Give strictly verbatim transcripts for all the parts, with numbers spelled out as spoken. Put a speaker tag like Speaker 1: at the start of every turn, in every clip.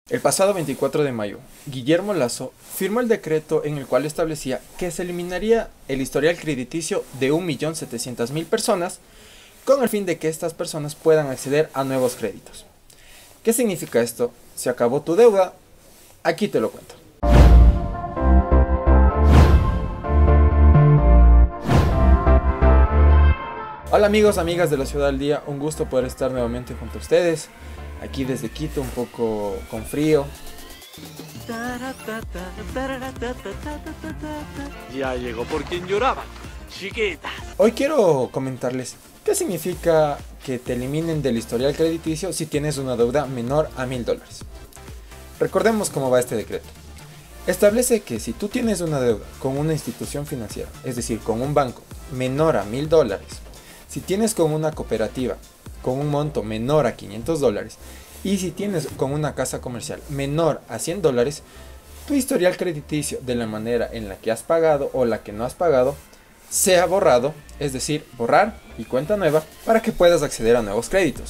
Speaker 1: El pasado veinticuatro de mayo, Guillermo Lasso firmó el decreto en el cual establecía que se eliminaría el historial crediticio de un millón setecientas mil personas con el fin de que estas personas puedan acceder a nuevos créditos. ¿Qué significa esto? ¿Se acabó tu deuda? Aquí te lo cuento. Hola amigos, amigas de la Ciudad al Día, un gusto poder estar nuevamente junto a ustedes. Aquí desde Quito, un poco con frío.
Speaker 2: Ya llegó por quien lloraba, chiquitas.
Speaker 1: Hoy quiero comentarles qué significa que te eliminen del historial crediticio si tienes una deuda menor a mil dólares. Recordemos cómo va este decreto. Establece que si tú tienes una deuda con una institución financiera, es decir, con un banco menor a mil dólares, si tienes con una cooperativa con un monto menor a quinientos dólares y si tienes con una casa comercial menor a cien dólares, tu historial crediticio de la manera en la que has pagado o la que no has pagado sea borrado, es decir, borrar y cuenta nueva para que puedas acceder a nuevos créditos.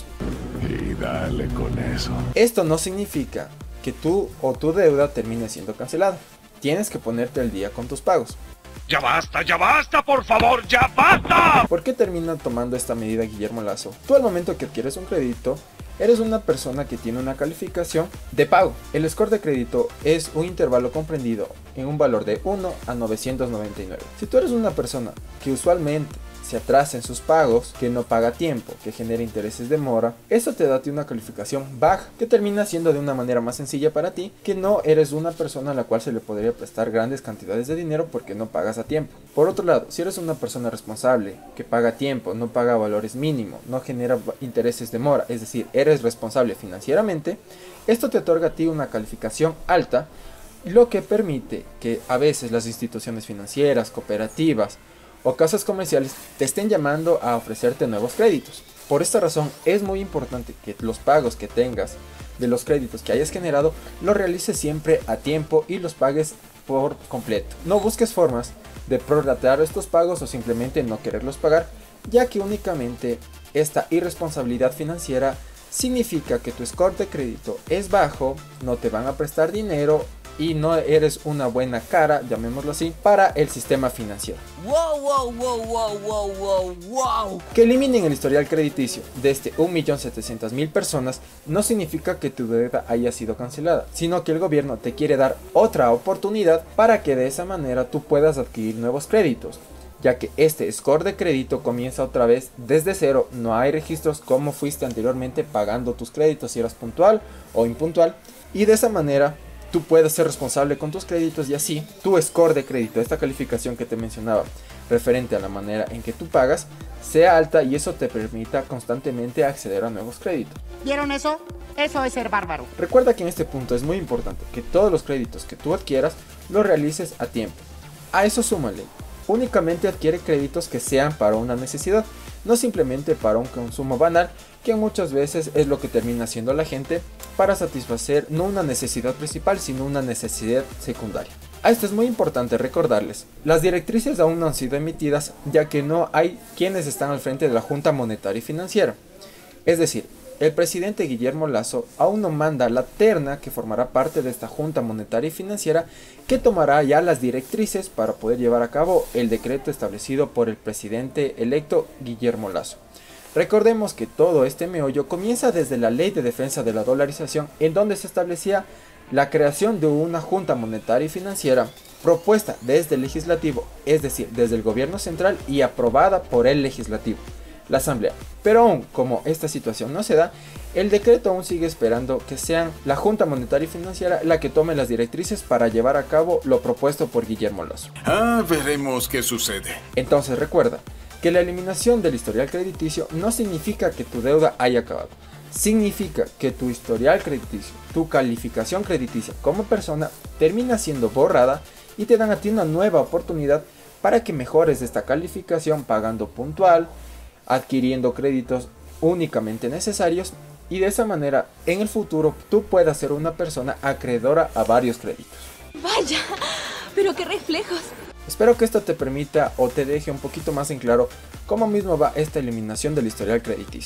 Speaker 3: Y dale con eso.
Speaker 1: Esto no significa que tú o tu deuda termine siendo cancelada. Tienes que ponerte al día con tus pagos.
Speaker 2: ¡Ya basta, ya basta, por favor, ya basta!
Speaker 1: ¿Por qué termina tomando esta medida Guillermo Lasso? Tú al momento que adquieres un crédito, eres una persona que tiene una calificación de pago. El score de crédito es un intervalo comprendido en un valor de uno a novecientos noventa y nueve. Si tú eres una persona que usualmente se atrasa en sus pagos, que no paga a tiempo, que genera intereses de mora, eso te da a ti una calificación baja, que termina siendo de una manera más sencilla para ti, que no eres una persona a la cual se le podría prestar grandes cantidades de dinero porque no pagas a tiempo. Por otro lado, si eres una persona responsable, que paga a tiempo, no paga valores mínimos, no genera intereses de mora, es decir, eres responsable financieramente, esto te otorga a ti una calificación alta, lo que permite que a veces las instituciones financieras, cooperativas, o casas comerciales te estén llamando a ofrecerte nuevos créditos. Por esta razón es muy importante que los pagos que tengas de los créditos que hayas generado los realices siempre a tiempo y los pagues por completo. No busques formas de prorratear estos pagos o simplemente no quererlos pagar, ya que únicamente esta irresponsabilidad financiera significa que tu score de crédito es bajo, no te van a prestar dinero y no eres una buena cara, llamémoslo así, para el sistema financiero.
Speaker 4: Wow, wow, wow, wow, wow, wow, wow.
Speaker 1: Que eliminen el historial crediticio de este un millón setecientas mil personas no significa que tu deuda haya sido cancelada, sino que el gobierno te quiere dar otra oportunidad para que de esa manera tú puedas adquirir nuevos créditos, ya que este score de crédito comienza otra vez desde cero, no hay registros como fuiste anteriormente pagando tus créditos si eras puntual o impuntual, y de esa manera tú puedes ser responsable con tus créditos y así tu score de crédito, esta calificación que te mencionaba referente a la manera en que tú pagas, sea alta y eso te permita constantemente acceder a nuevos créditos.
Speaker 4: ¿Vieron eso? Eso es ser bárbaro.
Speaker 1: Recuerda que en este punto es muy importante que todos los créditos que tú adquieras los realices a tiempo. A eso súmale, únicamente adquiere créditos que sean para una necesidad, no simplemente para un consumo banal, que muchas veces es lo que termina haciendo la gente para satisfacer no una necesidad principal, sino una necesidad secundaria. A esto es muy importante recordarles, las directrices aún no han sido emitidas, ya que no hay quienes están al frente de la Junta Monetaria y Financiera. Es decir, el presidente Guillermo Lasso aún no manda la terna que formará parte de esta Junta Monetaria y Financiera, que tomará ya las directrices para poder llevar a cabo el decreto establecido por el presidente electo Guillermo Lasso. Recordemos que todo este meollo comienza desde la Ley de Defensa de la Dolarización, en donde se establecía la creación de una Junta Monetaria y Financiera propuesta desde el Legislativo, es decir, desde el Gobierno Central y aprobada por el Legislativo, la Asamblea. Pero aún como esta situación no se da, el decreto aún sigue esperando que sean la Junta Monetaria y Financiera la que tome las directrices para llevar a cabo lo propuesto por Guillermo Lasso.
Speaker 3: Ah, veremos qué sucede.
Speaker 1: Entonces recuerda que la eliminación del historial crediticio no significa que tu deuda haya acabado. Significa que tu historial crediticio, tu calificación crediticia como persona termina siendo borrada y te dan a ti una nueva oportunidad para que mejores esta calificación pagando puntual, adquiriendo créditos únicamente necesarios y de esa manera en el futuro tú puedas ser una persona acreedora a varios créditos.
Speaker 5: Vaya, pero qué reflejos.
Speaker 1: Espero que esto te permita o te deje un poquito más en claro cómo mismo va esta eliminación del historial crediticio.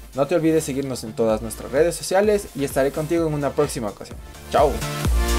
Speaker 1: No te olvides seguirnos en todas nuestras redes sociales y estaré contigo en una próxima ocasión. ¡Chao!